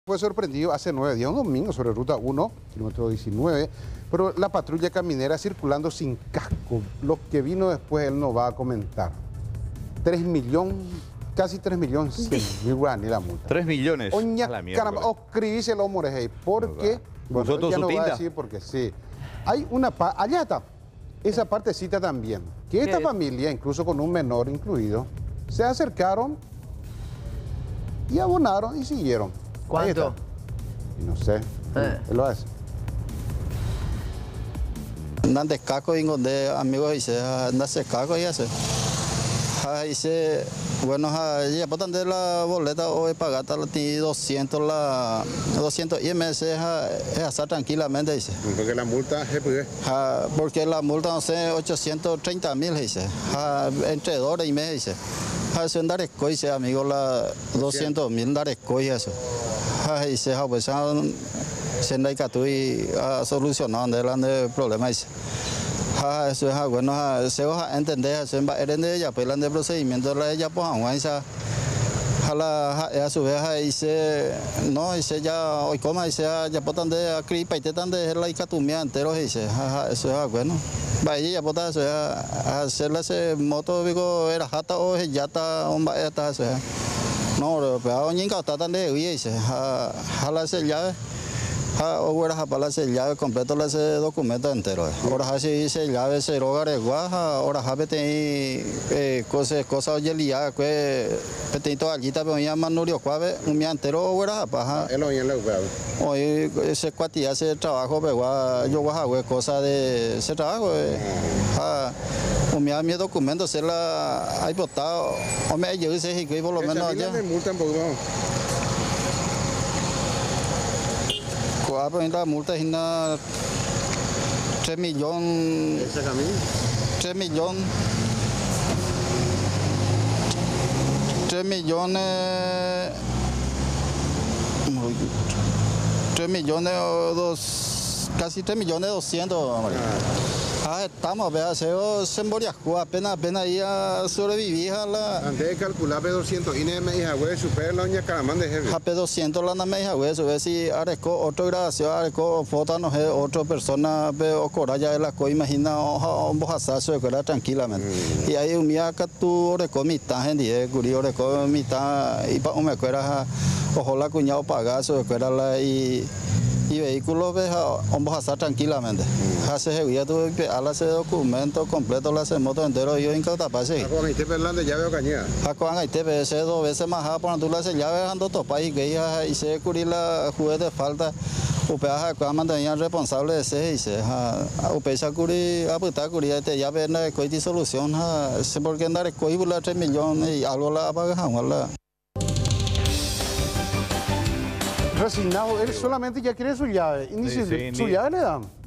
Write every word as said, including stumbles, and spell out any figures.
Fue sorprendido hace nueve días, un domingo, sobre Ruta uno, kilómetro diecinueve, pero la patrulla caminera circulando sin casco. Lo que vino después él nos va a comentar. tres millones, casi tres millones cien mil guaraní la multa. tres millones. Oña, a la caramba, escribíse los morejey, porque, bueno, ¿Vosotros ya su no va a tinta? decir porque sí. Hay una, pa allá está, esa partecita también, que esta ¿Qué? familia, incluso con un menor incluido, se acercaron y abonaron y siguieron. Ahí ¿Cuánto? está. Y no sé, Eh. él lo hace. Nan de caco y de amigos dice, anda se caco y hace. Dice, bueno, ya por de la boleta hoy pagata la tiene doscientos la doscientos I M S es hacer tranquilamente dice. Porque la multa es porque Ah, porque la multa no sé ochocientos treinta mil dice. Ah, entre dólares y medio dice. Ah, eso en Daresco dice amigo la doscientos mil Daresco y eso. Ah, dice, ah, pues se anda y catui a solucionar el problema dice. Ah, eso es bueno, se va a entender, se va a entender ya, pues el procedimiento la ella pues aguanta. A a su vez dice, no, dice ya, hoy coma, dice ya potan de acripa y te tan de la icatumia entero, dice, eso es bueno. Vaya, ya potan eso, hacerle ese moto, digo, era jata o ya está, un vaya, está eso. No, pero a un niño está tan de dice, a la llave. Ahora para la llave completo ese documento entero. Ahora si dice llave se roga de guaja, ahora ha petei cosas cosas oye ya que petei toda allita pero ya manurio cuave un día entero ahora para. él hoy en la Hoy ese cuati hace trabajo pero yo hago cosas de ese trabajo. Ah, un día mi documento se la hay botado o me yo dice que por lo menos allá. multa un poco. La multa es una tres millones. ¿Ese camino? tres millones. tres millones. tres millones o dos. Casi tres millones doscientos. Ah, estamos, vea, se moría, apenas, apenas ya sobrevivía a la. Antes de calcular P doscientos, y me hija, güey, super la doña Caramán de jefe. A P doscientos la me hija, güey, ve si areco otro grabación, areco foto, no sé, otra persona, o coralla de la co, imagina, un bojazazo de cuera tranquilamente. Y ahí un día que tú oreco mitad, gente, curio oreco mitad, y pa' un me cuera, ojo la cuñado pagazo, de cuera la y. Y vehículos ves vamos a estar tranquilamente. Hace seguida tuve que hacer ese documento completo, la moto entero yo en Cautapase. Con ahí te perlande llave o cañada. Con ahí te ves dos veces más a por tú la llave ando topa y que ella y se cubrir la juguete de falta. Upeaja con mantenía responsable de ese y se a upesa curi a puta curi este ya ven la coiti solución se porque andar coi la tres millones y algo la paga la. Resignado, él solamente ya quiere su llave. Y ni Sí, si sí, su ni- llave le dan.